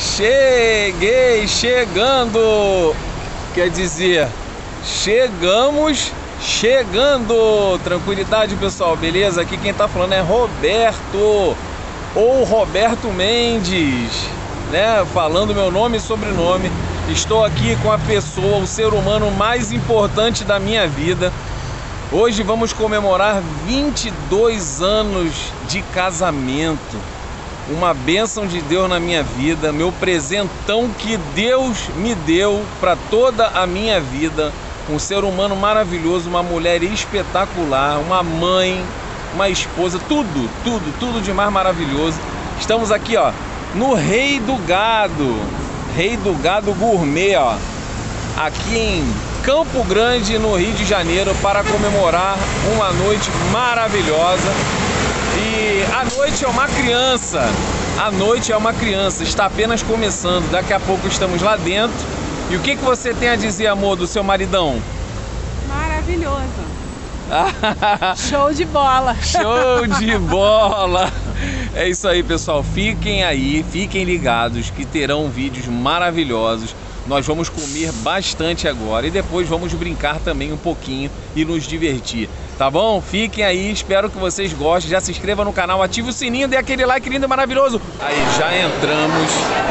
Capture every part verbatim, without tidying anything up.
Cheguei, chegando, quer dizer, chegamos, chegando. Tranquilidade, pessoal, beleza? Aqui quem tá falando é Roberto, ou Roberto Mendes, né? Falando meu nome e sobrenome. Estou aqui com a pessoa, o ser humano mais importante da minha vida. Hoje vamos comemorar vinte e dois anos de casamento. Uma bênção de Deus na minha vida, meu presentão que Deus me deu para toda a minha vida. Um ser humano maravilhoso, uma mulher espetacular, uma mãe, uma esposa, tudo, tudo, tudo de mais maravilhoso. Estamos aqui, ó, no Rei do Gado, Rei do Gado Gourmet, ó, aqui em Campo Grande, no Rio de Janeiro, para comemorar uma noite maravilhosa. E a noite é uma criança, a noite é uma criança, está apenas começando, daqui a pouco estamos lá dentro. E o que, que você tem a dizer, amor, do seu maridão? Maravilhoso. Show de bola. Show de bola. É isso aí, pessoal, fiquem aí, fiquem ligados que terão vídeos maravilhosos. Nós vamos comer bastante agora e depois vamos brincar também um pouquinho e nos divertir, tá bom? Fiquem aí, espero que vocês gostem. Já se inscreva no canal, ative o sininho, dê aquele like lindo e maravilhoso. Aí, já entramos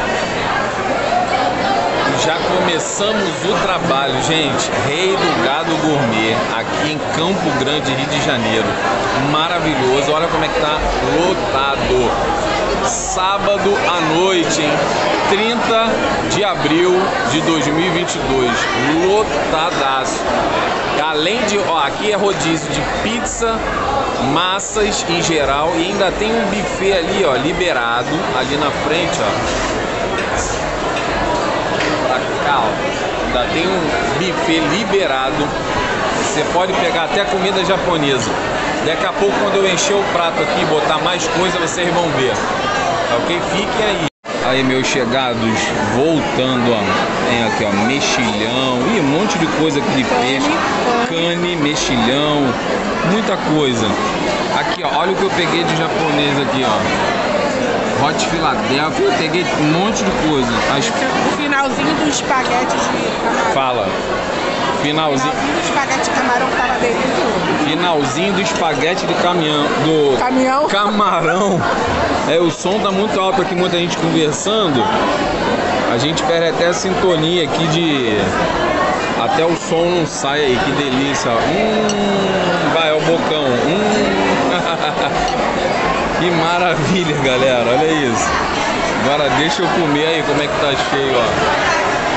e já começamos o trabalho, gente. Rei do Gado Gourmet, aqui em Campo Grande, Rio de Janeiro. Maravilhoso, olha como é que tá lotado. Sábado à noite, hein? trinta de abril de dois mil e vinte e dois, lotadaço. Além de, ó, aqui é rodízio de pizza, massas em geral, e ainda tem um buffet ali, ó, liberado, ali na frente, ó. Pra cá, ó. Ainda tem um buffet liberado. Você pode pegar até comida japonesa. Daqui a pouco, quando eu encher o prato aqui e botar mais coisa, vocês vão ver. Tá ok? Fiquem aí. Aí, meus chegados, voltando, ó. Tem aqui, ó, mexilhão. Ih, um monte de coisa aqui de peixe. Cane, mexilhão. Muita coisa. Aqui, ó, olha o que eu peguei de japonês aqui, ó. Hot Philadelphia. Eu peguei um monte de coisa. As... O finalzinho do espaguete de camarão. Fala. Finalzinho. Finalzinho do espaguete de camarão tava delicioso. Finalzinho do espaguete de caminhão. Do Caminhão? Camarão. É, o som tá muito alto aqui, muita gente conversando. A gente perde até a sintonia aqui de... Até o som não sai aí, que delícia. Hum, vai, é o bocão. Hum. Que maravilha, galera, olha isso. Agora deixa eu comer aí como é que tá cheio, ó.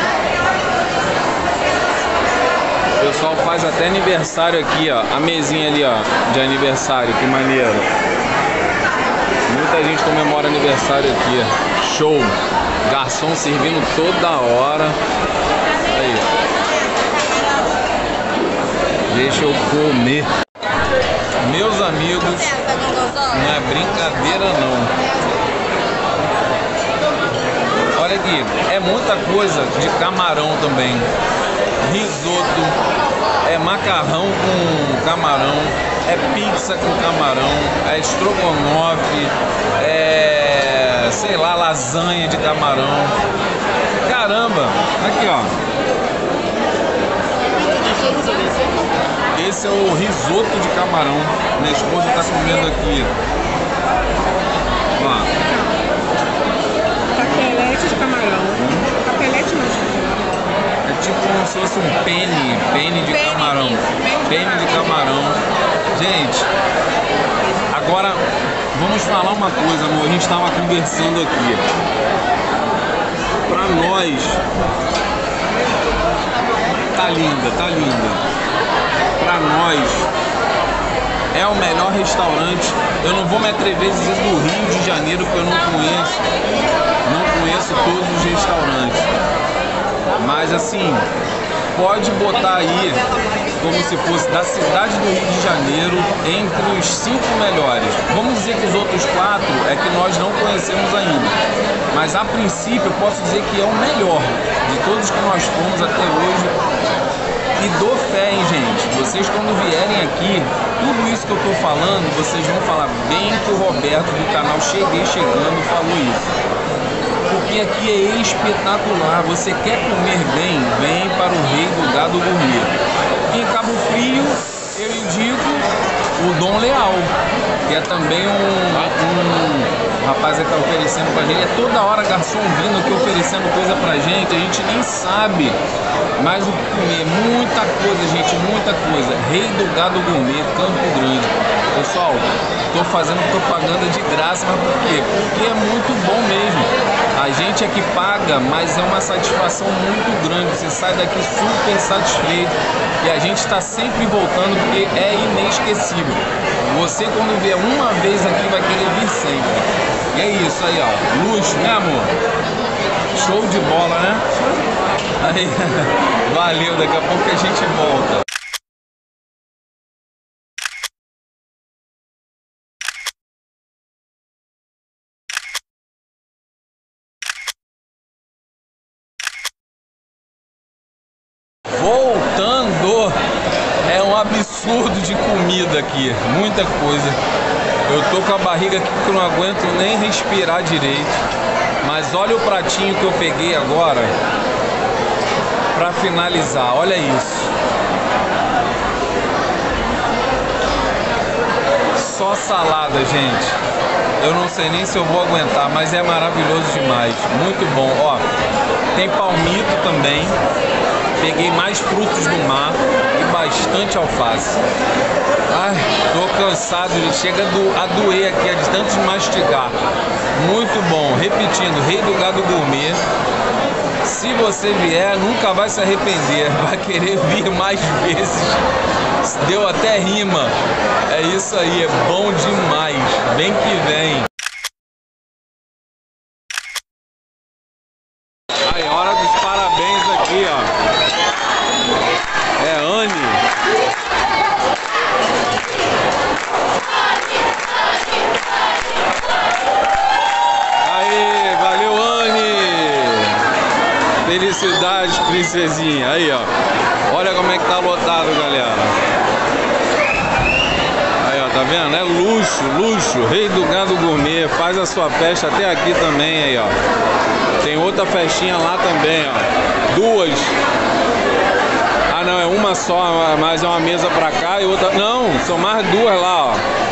O pessoal faz até aniversário aqui, ó. A mesinha ali, ó, de aniversário, que maneiro. Muita gente comemora aniversário aqui. Show! Garçom servindo toda hora. Aí. Deixa eu comer. Meus amigos, não é brincadeira não. Olha aqui, é muita coisa de camarão também. Risoto, é macarrão com camarão, é pizza com camarão, é estrogonofe, é, sei lá, lasanha de camarão. Caramba, aqui ó. Esse é o risoto de camarão. Minha esposa tá comendo aqui. Ó. Capelete de camarão. Hum. Capelete não. É tipo como se fosse um penne, penne de penne, camarão. Penne, penne de camarão. Gente, agora vamos falar uma coisa, amor. A gente estava conversando aqui. Pra nós, tá linda, tá linda. Pra nós, é o melhor restaurante. Eu não vou me atrever a dizer do Rio de Janeiro, porque eu não conheço. Não conheço todos os restaurantes. Mas assim, pode botar aí como se fosse da cidade do Rio de Janeiro entre os cinco melhores. Vamos dizer que os outros quatro é que nós não conhecemos ainda. Mas a princípio eu posso dizer que é o melhor de todos que nós fomos até hoje. E dou fé, hein, gente? Vocês quando vierem aqui, tudo isso que eu tô falando, vocês vão falar bem que o Roberto do canal Cheguei Chegando falou isso. Porque comida aqui é espetacular. Você quer comer bem? Vem para o Rei do Gado Gourmet. Aqui em Cabo Frio, eu indico o Dom Leal, que é também um, um rapaz que está oferecendo pra gente. É toda hora garçom vindo aqui oferecendo coisa pra gente. A gente nem sabe mais o que comer. Muita coisa, gente, muita coisa. Rei do Gado Gourmet, Campo Grande. Pessoal, tô fazendo propaganda de graça, mas por quê? Porque é muito bom mesmo. A gente é que paga, mas é uma satisfação muito grande. Você sai daqui super satisfeito e a gente está sempre voltando porque é inesquecível. Você, quando vier uma vez aqui, vai querer vir sempre. E é isso aí, ó. Luxo, né, amor? Show de bola, né? Aí, valeu, daqui a pouco a gente volta. Voltando, é um absurdo de comida aqui, muita coisa. Eu tô com a barriga aqui que eu não aguento nem respirar direito. Mas olha o pratinho que eu peguei agora pra finalizar, olha isso. Só salada, gente. Eu não sei nem se eu vou aguentar, mas é maravilhoso demais, muito bom. Ó, tem palmito também. Peguei mais frutos do mar e bastante alface. Ai, tô cansado, chega a doer aqui, de tanto de mastigar. Muito bom. Repetindo, Rei do Gado Gourmet. Se você vier, nunca vai se arrepender. Vai querer vir mais vezes. Deu até rima. É isso aí, é bom demais. Vem que vem. Aí, hora dos parabéns aqui, ó. É Anne. Aí, valeu, Anne. Felicidades, princesinha. Aí, ó. Olha como é que tá lotado, galera. Aí, ó, tá vendo? É luxo, luxo. Rei do Gado Gourmet. Faz a sua festa até aqui também, aí, ó. Tem outra festinha lá também, ó. Duas. Ah, não, é uma só, mas é uma mesa pra cá e outra... Não, são mais duas lá, ó.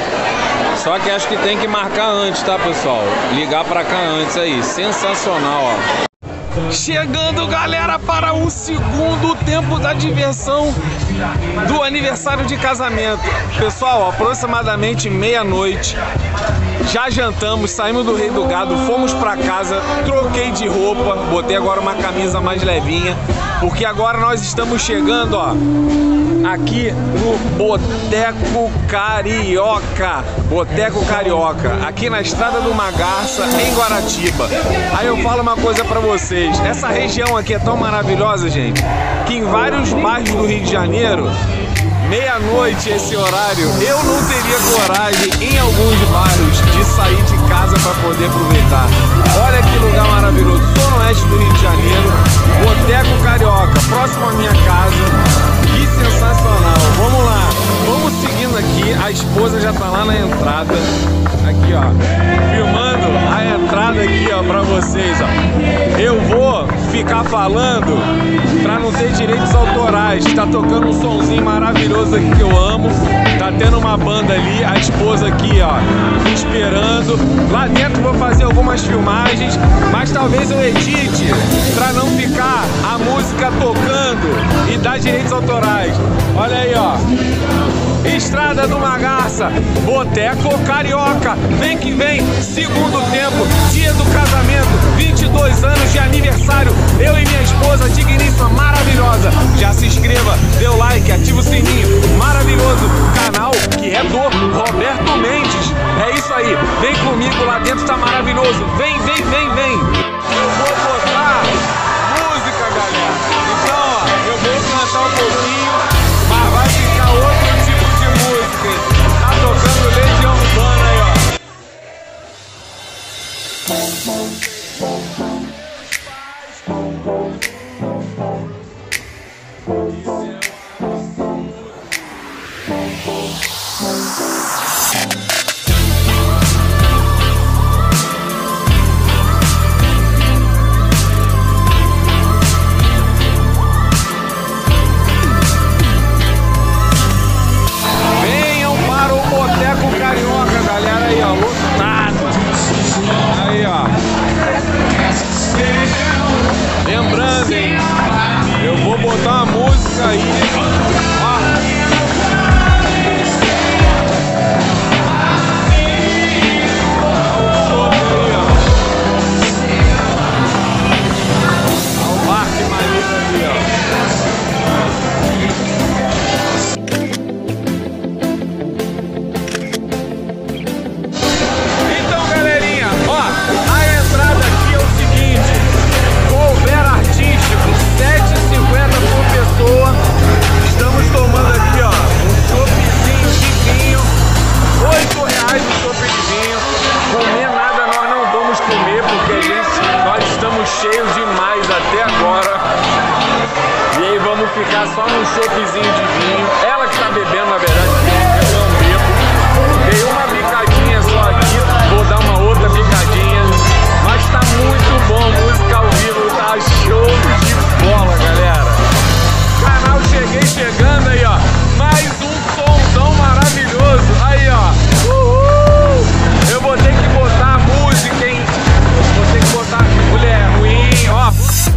Só que acho que tem que marcar antes, tá, pessoal? Ligar pra cá antes aí. Sensacional, ó. Chegando, galera, para o segundo tempo da diversão do aniversário de casamento. Pessoal, aproximadamente meia-noite. Já jantamos, saímos do Rei do Gado, fomos pra casa, troquei de roupa, botei agora uma camisa mais levinha, porque agora nós estamos chegando, ó, aqui no Boteco Carioca. Boteco Carioca, aqui na Estrada do Magarça, em Guaratiba. Aí eu falo uma coisa pra vocês, essa região aqui é tão maravilhosa, gente, que em vários bairros do Rio de Janeiro, meia-noite esse horário, eu não teria coragem em alguns bairros de sair de casa para poder aproveitar. Olha que lugar maravilhoso, zona oeste do Rio de Janeiro, Boteco Carioca, próximo à minha casa. Que sensacional. Vamos lá, vamos seguindo aqui, a esposa já tá lá na entrada, aqui ó, filmando a entrada aqui ó, pra vocês ó. Eu vou ficar falando pra não ter direitos autorais, tá tocando um sonzinho maravilhoso aqui que eu amo, tá tendo uma banda ali, a esposa aqui ó, me esperando. Lá dentro vou fazer algumas filmagens, mas talvez eu edite pra não ficar a música tocando e dar direitos autorais. Olha aí ó, Estrada do Magarça, Boteco Carioca, vem que vem, segundo tempo, dia do casamento, vinte e dois anos de aniversário, eu e minha esposa, digníssima, maravilhosa. Já se inscreva, dê o like, ativa o sininho, maravilhoso canal que é do Roberto Mendes. É isso aí, vem comigo, lá dentro tá maravilhoso, vem, vem, vem, vem. Eu vou botar música, galera, então ó, eu vou cantar um pouquinho, mas vai ficar outro tipo de música. Tá tocando Legião Urbana aí, ó. cheio demais até agora. E aí vamos ficar só num choppzinho de vinho. Ela que tá bebendo, na verdade, eu não bebo. Dei uma bicadinha só aqui, vou dar uma outra bicadinha. Mas tá muito bom, música ao vivo, tá show de bola, galera. Canal Cheguei chegando aí, ó. Mais um somzão maravilhoso. Aí, ó. Uhul! Eu vou ter que botar a música, hein? Vou ter que botar mulher ruim, ó.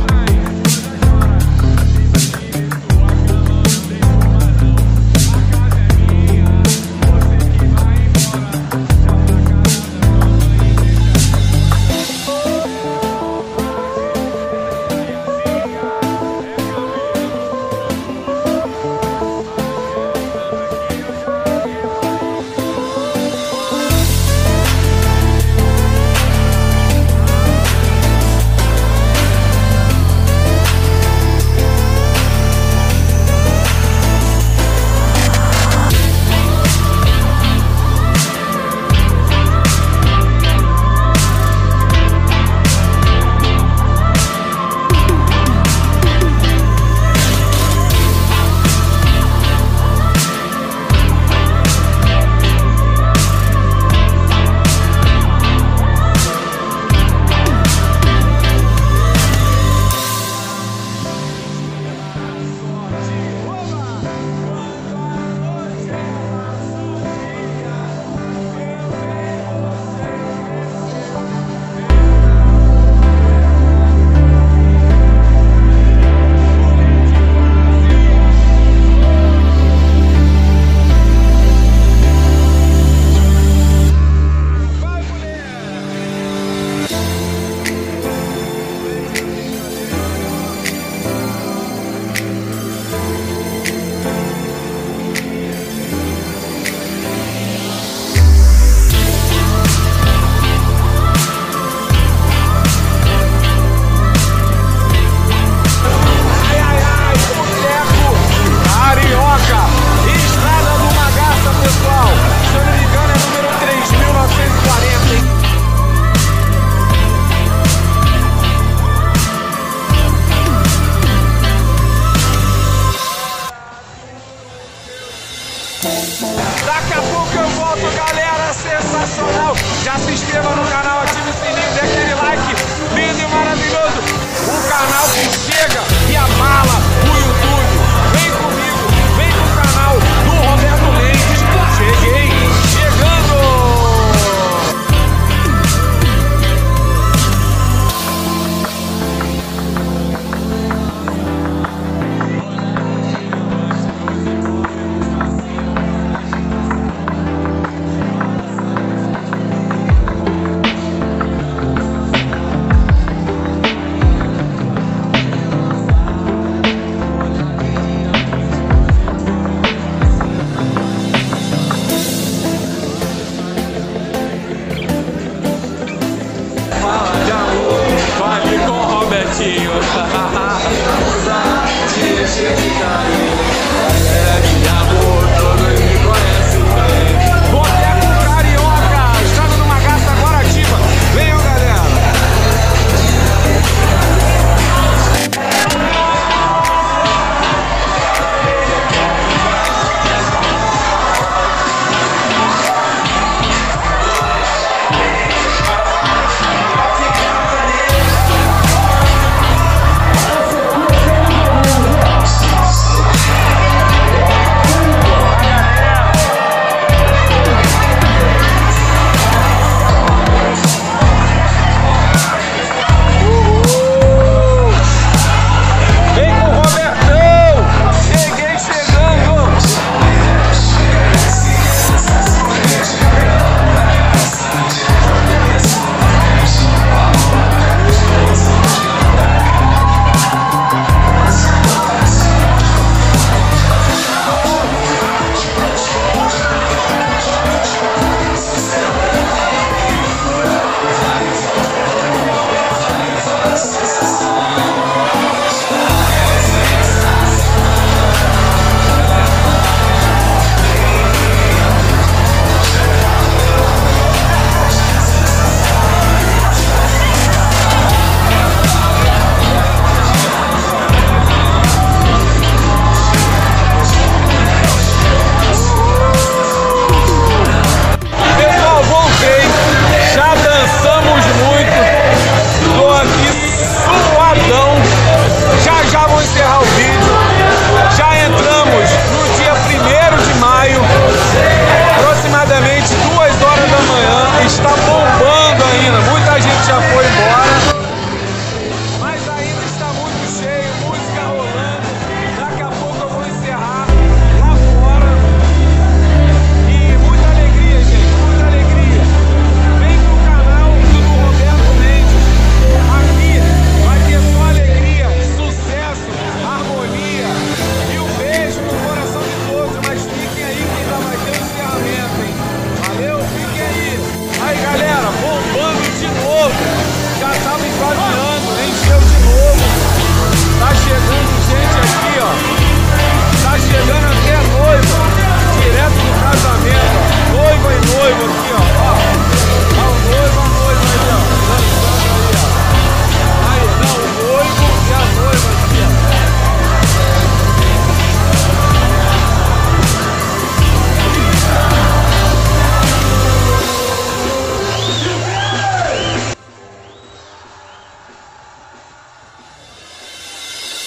Daqui a pouco eu volto, galera, sensacional. Já se inscreva no canal, ative o sininho, dê aquele like lindo e maravilhoso. O canal que chega e abala o YouTube. Vem comigo, vem com o canal do Roberto Mendes. Cheguei, chegando!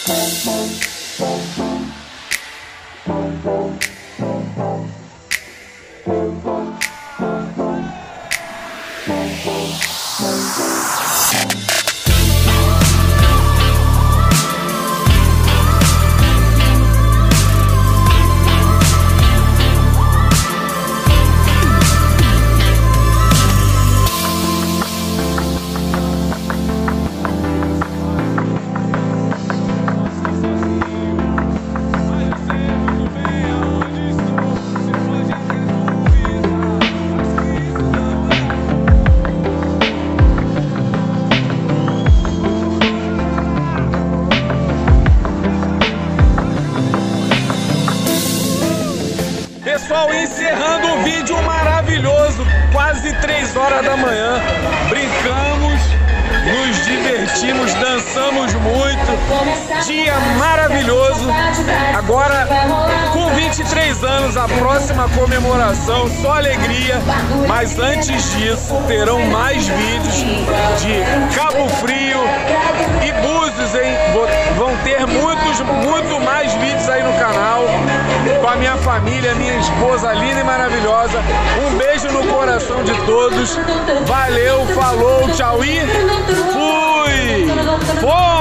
Pessoal, encerrando o vídeo maravilhoso, quase três horas da manhã, brincamos, nos divertimos, dançamos muito, dia maravilhoso. Agora, com vinte e três anos, a próxima comemoração, só alegria, mas antes disso, terão mais vídeos de Cabo Frio e Búzios, hein? Vão ter muitos, muito mais vídeos aí no canal, com a minha família, minha esposa linda e maravilhosa. Um beijo no coração de todos. Valeu, falou, tchau e fui! Fui!